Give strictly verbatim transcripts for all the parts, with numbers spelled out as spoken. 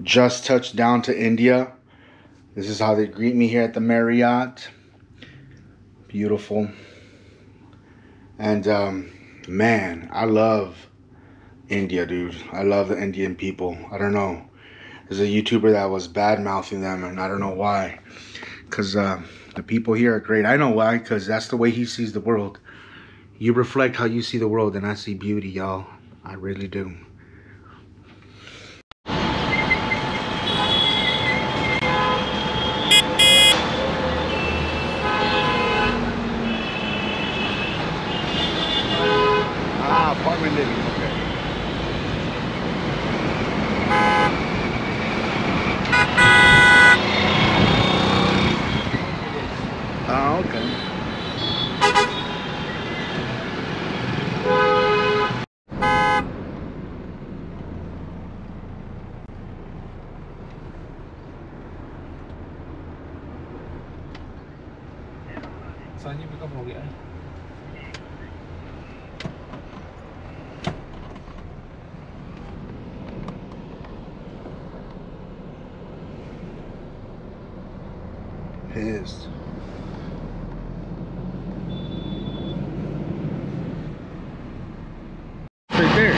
just touched down to India. This is how they greet me here at the Marriott. Beautiful. And um, man, I love India, dude. I love the Indian people. I don't know. There's a YouTuber that was bad mouthing them, and I don't know why. Because uh, the people here are great. I know why, because that's the way he sees the world. You reflect how you see the world, and I see beauty, y'all. I really do. Ah, apartment living, okay. Oh, okay. सानी pickup हो गया है। Pissed. Right there.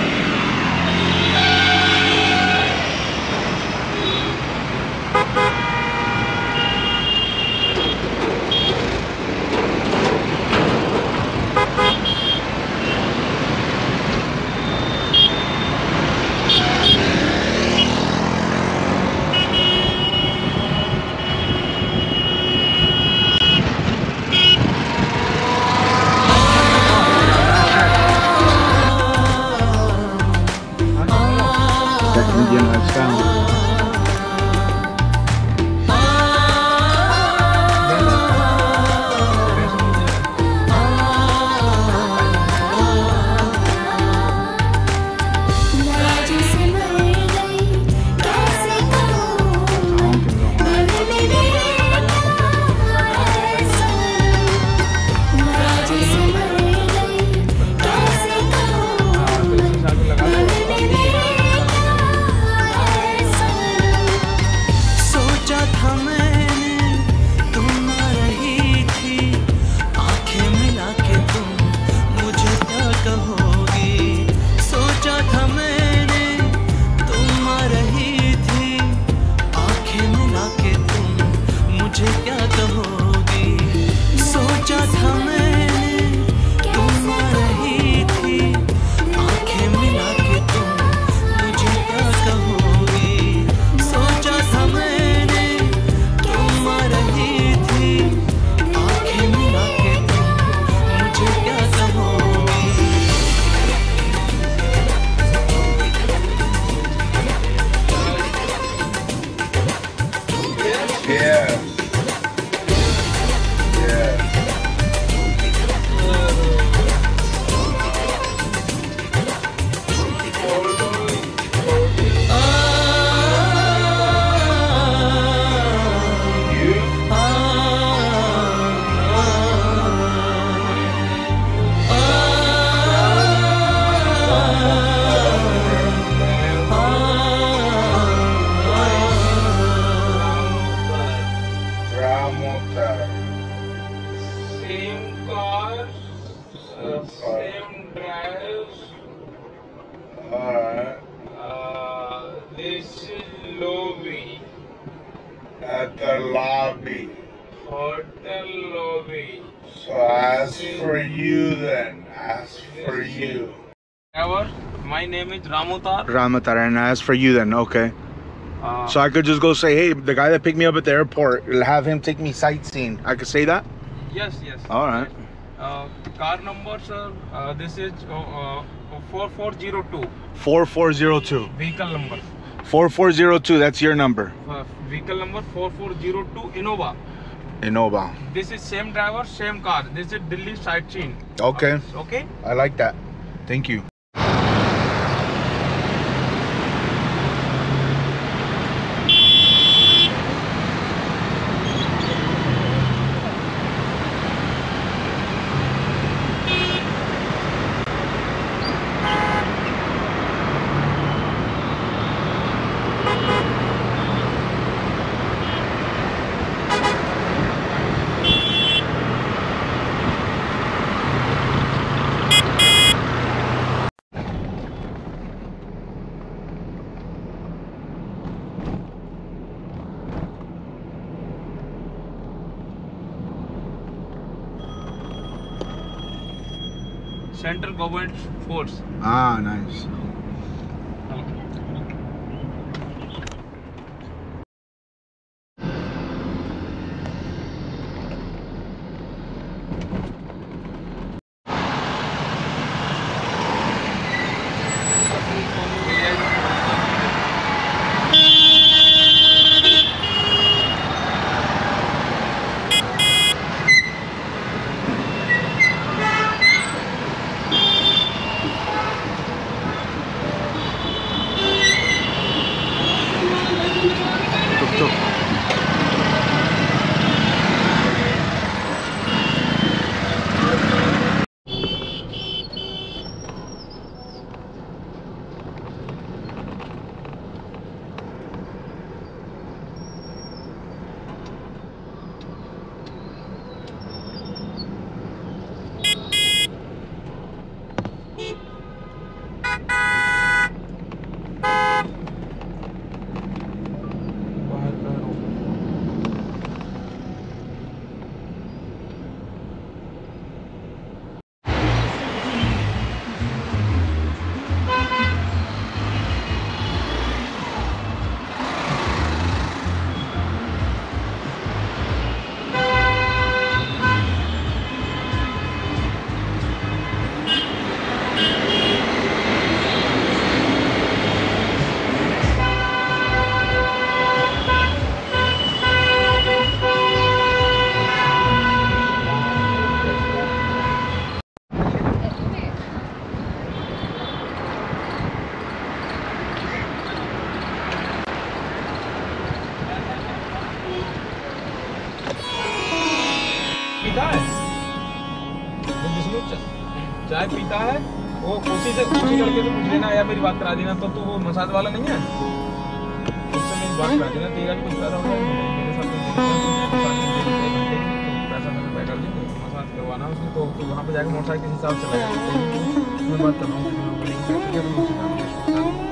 Indian lifestyle. Same car, uh, same drive. Alright. Uh, this is lobby, At the lobby. hotel lobby. So as for you then, as for you. Driver, my name is Ramutar. Ramatar, and as for you then, okay. Uh, So I could just go say, hey, the guy that picked me up at the airport, have him take me sightseeing. I could say that? yes, yes. All right. Uh, car number, sir. Uh, this is uh, uh, four four zero two. four four zero two. Vehicle number. four four zero two, that's your number. Uh, vehicle number four four zero two Innova. Innova. This is same driver, same car. This is Delhi sightseeing. Okay. Okay. I like that. Thank you. Central government force. Ah, nice. पीता है चाय पीता है वो उसी से उसी लड़के से पूछ लेना या मेरी बात करा देना। तो तू वो मसाज वाला नहीं है, उससे मेरी बात करा देना। तेरा भी कुछ पैसा होगा मेरे साथ पैसा मैं पे कर देंगे, मसाज करवाना उसको। तो तो वहाँ पे जाकर मोटरसाइकिल के हिसाब से लगा मैं बात कर रहा हूँ।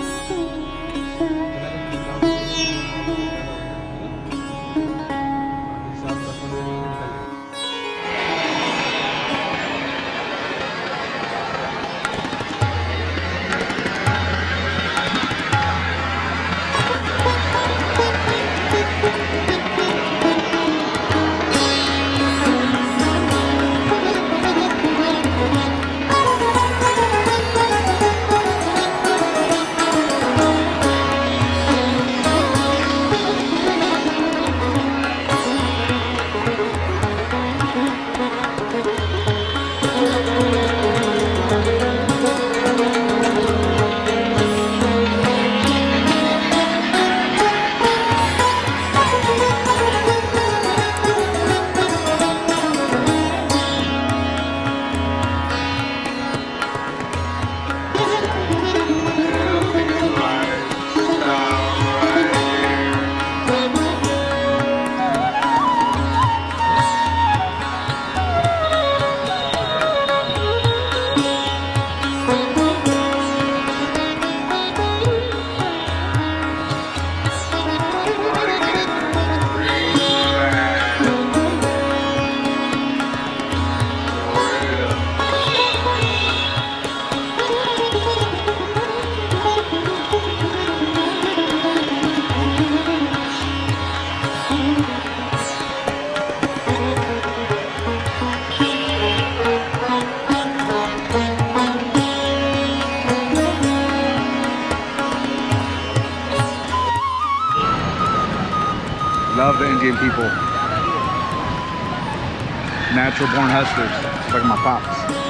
Love the Indian people. Natural born hustlers, like my pops.